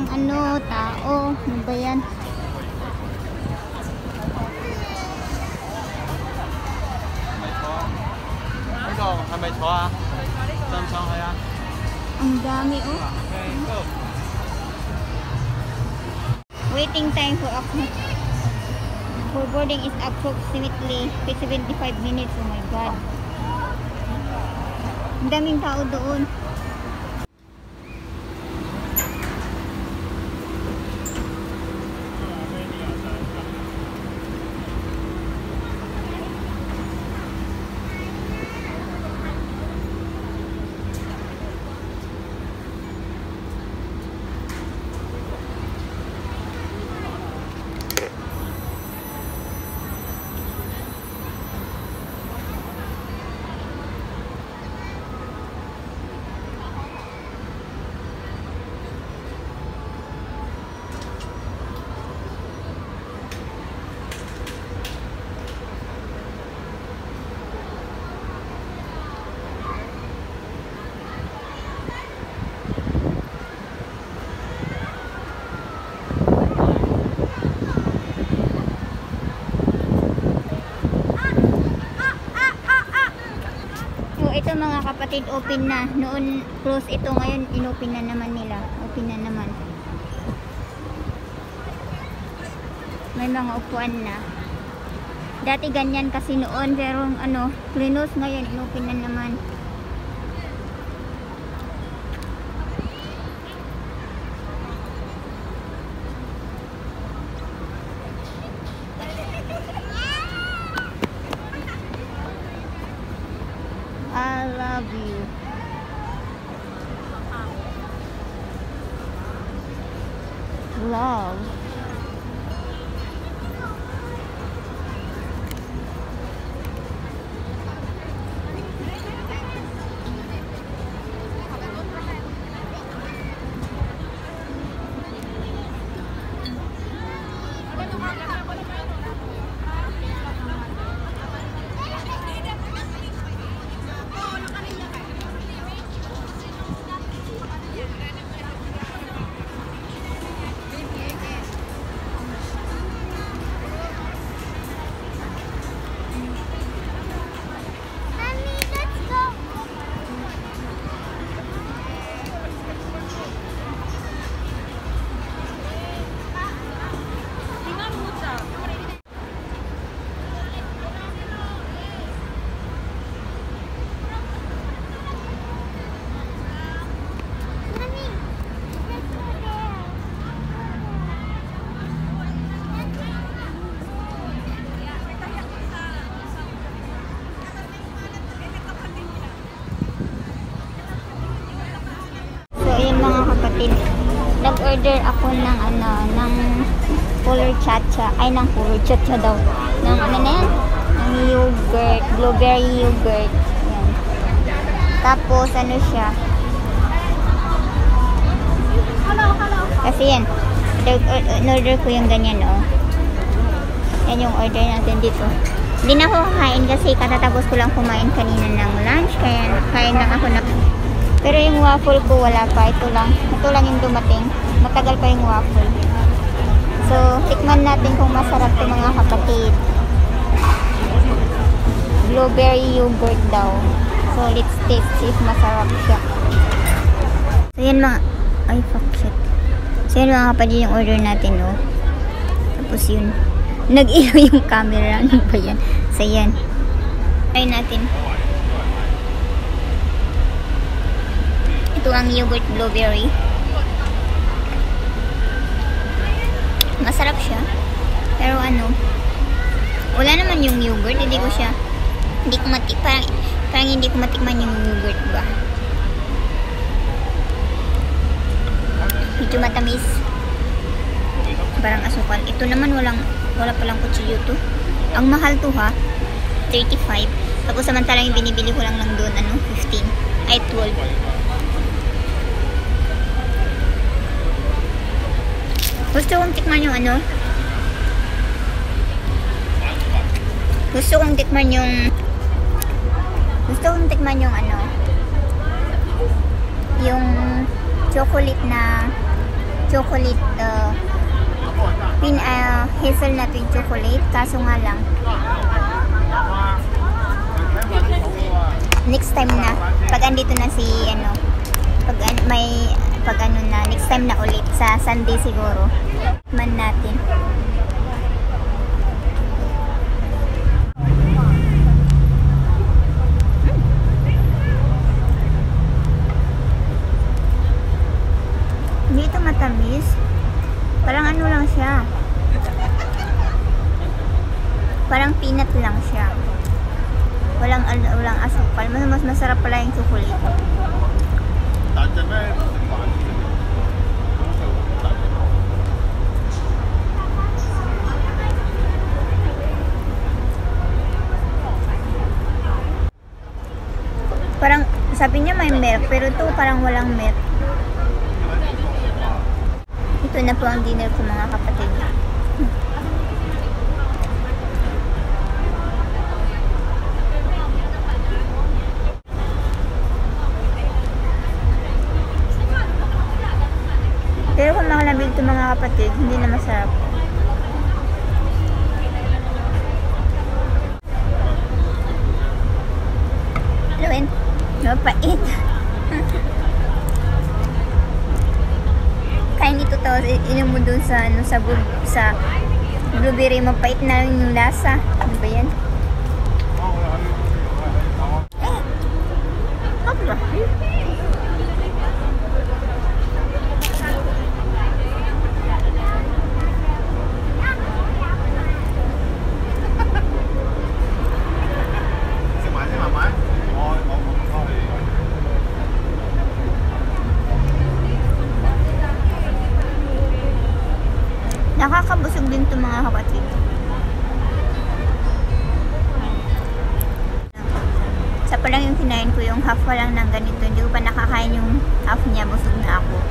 walang ano, tao. Ano ba yan? Ang dami oh. Waiting time for boarding is approximately 75 minutes. Oh my god. Ang daming tao doon. Ito mga kapatid, open na. Noon close ito, ngayon inopen na naman nila. Open na naman. May mga upuan na. Dati ganyan kasi noon, pero ano, close, ngayon inopen na naman. I love you. Love. Nag-order ako ng ano, ng color chacha, ay ng color chacha daw. Ng ano na yan? Ng yogurt, blueberry yogurt. Yan. Tapos ano siya? Kasi yan, in-order ko yung ganyan oh. Yan yung order natin dito. Hindi na ako kakain kasi katatapos ko lang kumain kanina ng lunch, kaya kain lang ako na. Pero yung waffle ko wala pa, ito lang yung dumating. Matagal pa yung waffle. So, tikman natin kung masarap ito mga kapatid. Blueberry yogurt daw. So, let's taste if masarap siya. So, yan mga, ay fuck shit. So, yan mga kapatid yung order natin oh. Tapos yun, nag-ilaw yung camera. Ano ba yan? So, yan. Try natin. Ito ang yogurt blueberry. Masarap siya. Pero ano, wala naman yung yogurt. Hindi ko parang hindi ko matikman yung yogurt ba. Medyo matamis. Parang asukal. Ito naman wala palang kutsilyo to. Ang mahal to ha. 35. Tapos samantalang yung binibili ko lang doon, 15. Ay, 12. Gusto kong tikman yung Gusto kong tikman yung chocolate na chocolate, hazelnut with chocolate. Kaso nga lang, next time na, pag andito na si, next time na ulit, sa Sunday siguro, man natin. Hindi ito matamis. Parang ano lang siya. Parang peanut lang siya. Walang asukal. Mas masarap pala yung chocolate. Parang, sabi niya may milk, pero ito parang walang milk. Ito na po ang dinner ko mga kapatid. Pero kung makalabig ito mga kapatid, hindi na masarap. Luin, mapait. Kain ito to, inom mo dun sa, sa blueberry, mapait na yung lasa. Ano ba yan? Apa? Nakakabusog din ito mga kapatid. Sa pa lang yung kinain ko, yung half pa lang ng ganito. Hindi ko pa nakakain yung half niya. Busog na ako.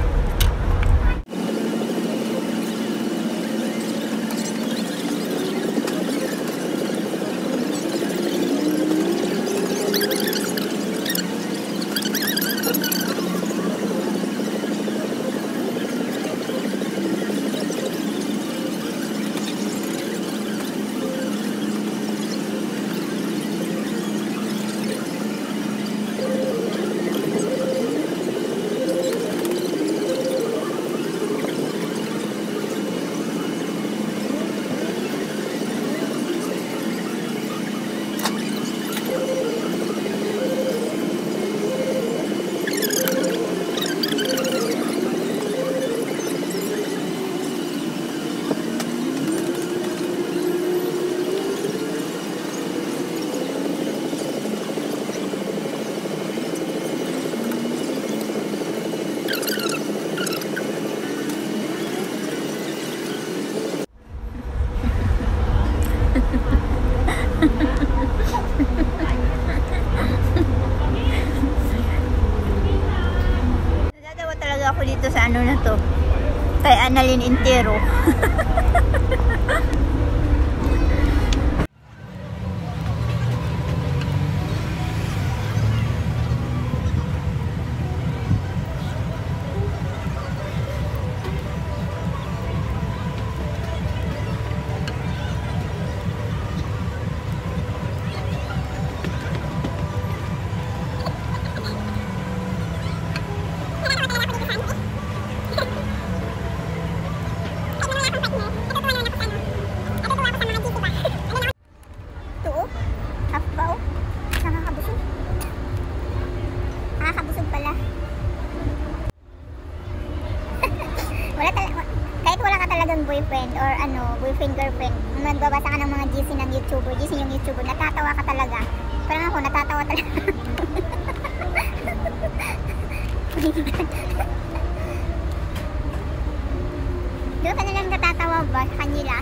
Nadadawa talaga ako dito sa ano na to, kay Annalyn Intero. Boyfriend or boyfriend girlfriend, magbabasa ka ng mga GC ng YouTuber, GC yung YouTuber, natatawa ka talaga. Parang ako natatawa talaga. Doon ka na lang natatawa ba sa kanila?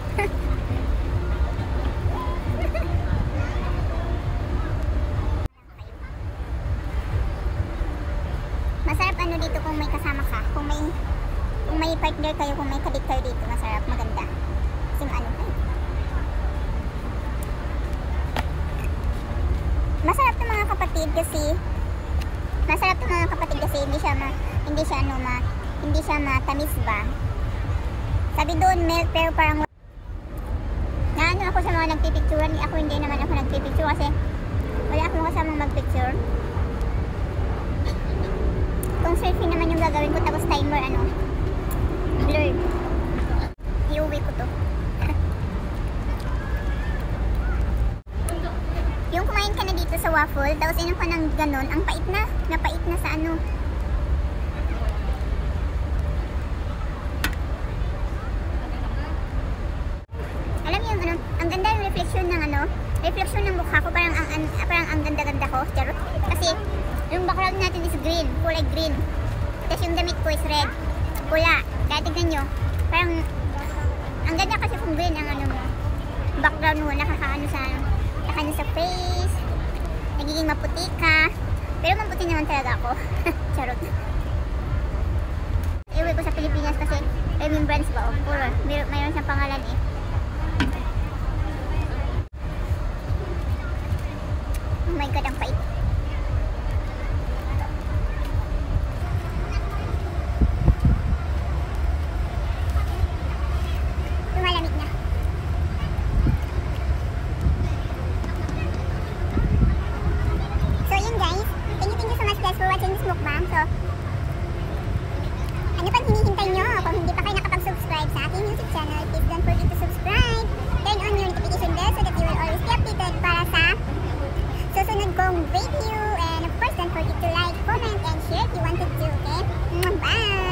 Masarap dito kung may kasama ka, kung may partner kayo, kung may kabit kayo dito, masarap, maganda. Kasi masarap to mga kapatid kasi hindi siya hindi siya matamis ba. Sabi doon milk pero parang naano ako sa mga nagpipicturean. Ako hindi naman ako nagpipicture kasi wala akong kasamang magpicture. Kung selfie naman yung gagawin ko tapos timer blurred. Iuwi ko to. Yung kumain ka na dito sa waffle, tapos inom ka ng ganon, ang pait na. Napait na sa Alam niyo yung ang ganda yung reflection ng reflection ng mukha ko, parang ang ganda-ganda ko. Charot. Kasi yung background natin is green, kulay green. Tapos yung damit ko is red, pula. Kaya tignan nyo, parang ang ganda kasi kung green ang background mo, nakakaano sa face, nagiging maputi ka. Pero maputi naman talaga ako. Charot. Iwi ko sa Pilipinas kasi remembrance ba? Puro, mayroon siyang pangalan eh. Oh my god, ang pait. Lumalamig na. So yun guys, thank you so much guys for watching this mukbang. So, ano pang hinihintay nyo? Kung hindi pa kayo nakapag-subscribe sa aking YouTube channel, please don't forget to subscribe. Turn on your notification bell so that you will always be updated para sa susunod kong video. And of course, don't forget to like, comment, and share if you wanted to, okay? Bye!